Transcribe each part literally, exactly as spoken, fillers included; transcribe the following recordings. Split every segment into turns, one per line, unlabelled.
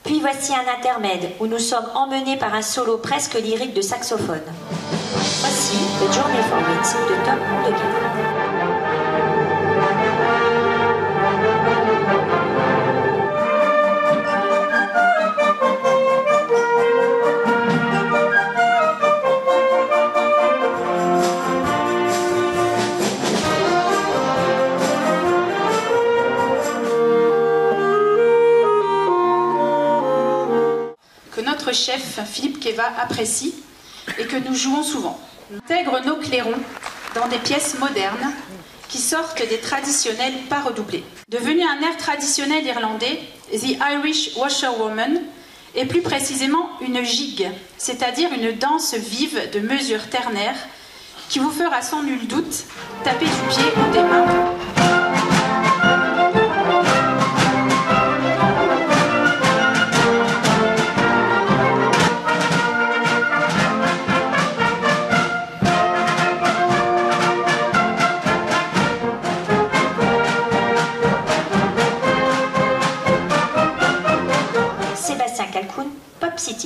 Puis voici un intermède où nous sommes emmenés par un solo presque lyrique de saxophone. Voici The Journey for Winds de Tom Mondeguin.
Chef Philippe Keva apprécie et que nous jouons souvent. On intègre nos clairons dans des pièces modernes qui sortent des traditionnels pas redoublés. Devenu un air traditionnel irlandais, The Irish Washerwoman est plus précisément une gigue, c'est-à-dire une danse vive de mesures ternaires qui vous fera sans nul doute taper du pied ou des mains.
Pop City.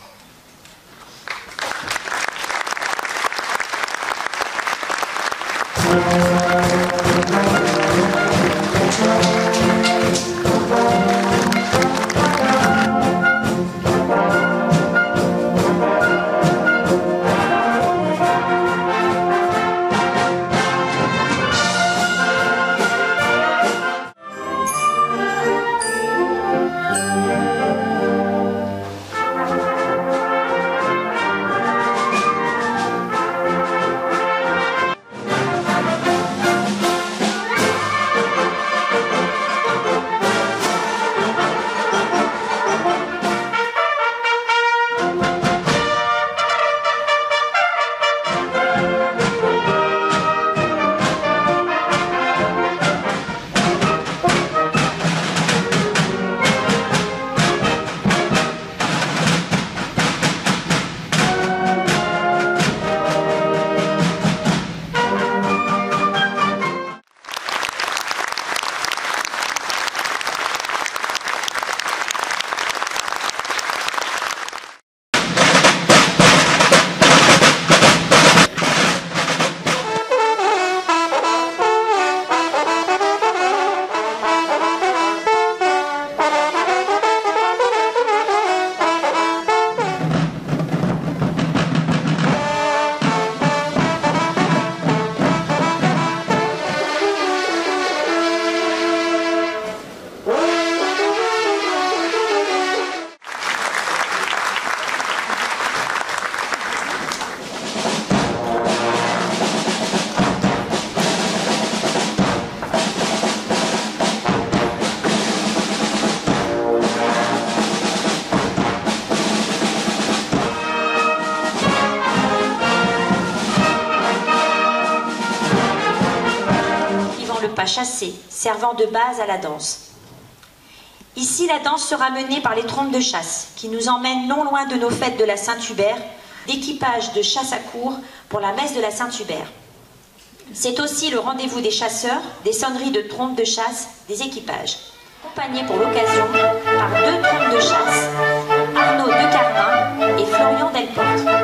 Pas chassé, servant de base à la danse. Ici, la danse sera menée par les trompes de chasse, qui nous emmènent non loin de nos fêtes de la Saint-Hubert, d'équipage de chasse à court pour la messe de la Saint-Hubert. C'est aussi le rendez-vous des chasseurs, des sonneries de trompes de chasse, des équipages. Accompagnés pour l'occasion par deux trompes de chasse, Arnaud de Carmin et Florian Delporte.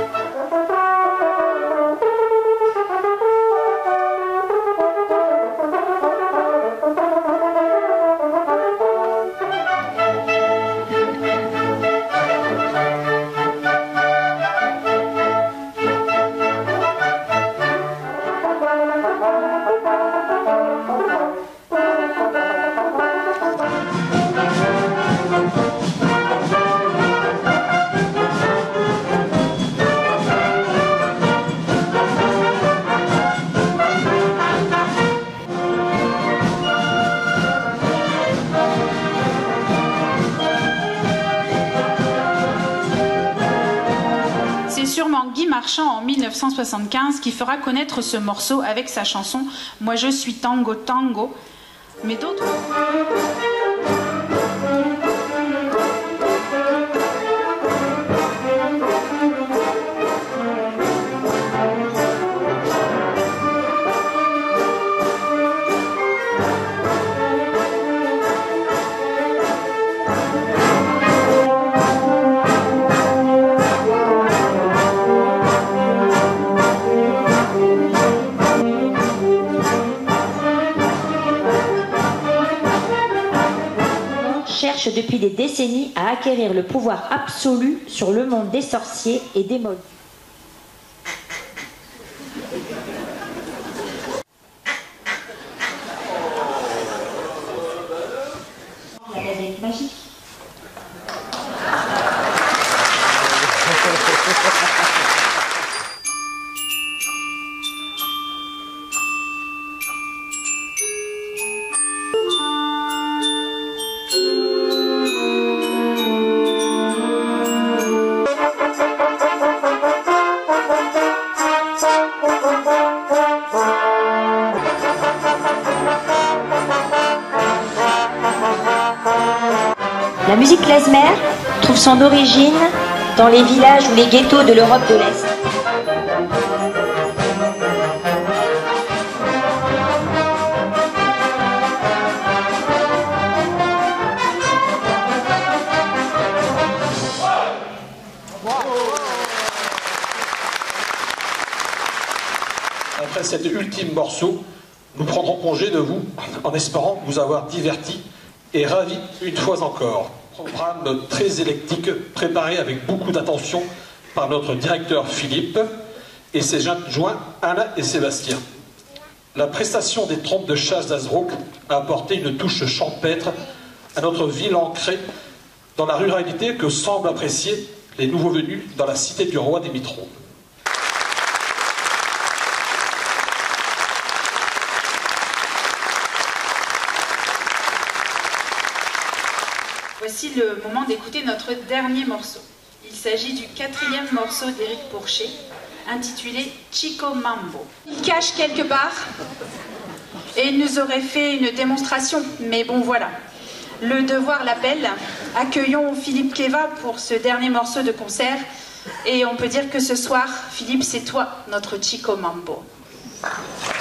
Guy Marchand en mille neuf cent soixante-quinze qui fera connaître ce morceau avec sa chanson « Moi je suis tango tango », mais d'autres...
cherche depuis des décennies à acquérir le pouvoir absolu sur le monde des sorciers et des moldus. La baguette magique. La musique klezmer trouve son origine dans les villages ou les ghettos de l'Europe de l'Est.
Après cet ultime morceau, nous prendrons congé de vous en espérant vous avoir diverti et ravi une fois encore. Programme très électrique préparé avec beaucoup d'attention par notre directeur Philippe et ses adjoints Alain et Sébastien. La prestation des trompes de chasse d'Azbrook a apporté une touche champêtre à notre ville ancrée dans la ruralité que semblent apprécier les nouveaux venus dans la cité du roi des Mitrons.
Voici le moment d'écouter notre dernier morceau. Il s'agit du quatrième morceau d'Éric Pourchet, intitulé Chico Mambo. Il cache quelque part et il nous aurait fait une démonstration, mais bon voilà. Le devoir l'appelle. Accueillons Philippe Keva pour ce dernier morceau de concert et on peut dire que ce soir, Philippe, c'est toi notre Chico Mambo.